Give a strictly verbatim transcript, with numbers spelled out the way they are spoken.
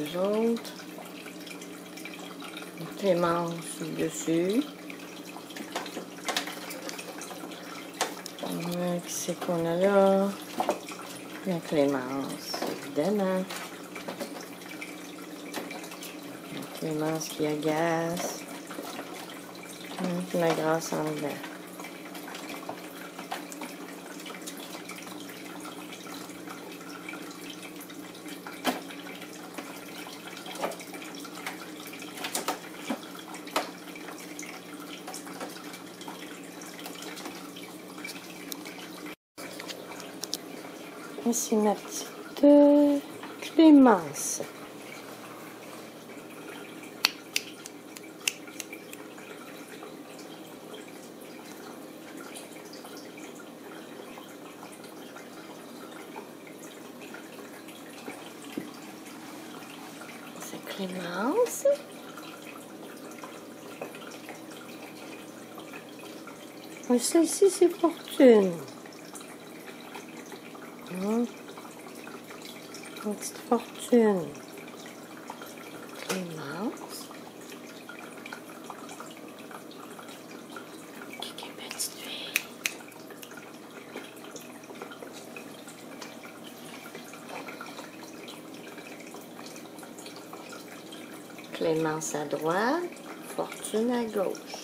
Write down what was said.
les autres. Clémence dessus. Qu'est-ce qu'on a là? La Clémence, évidemment. La Clémence qui agace. Qui m'agace en dedans. Voici ma petite euh, Clémence. C'est Clémence. Et celle-ci, c'est Fortune. Hum. Une petite Fortune. Clémence. Qui est petite fille. Clémence à droite, Fortune à gauche.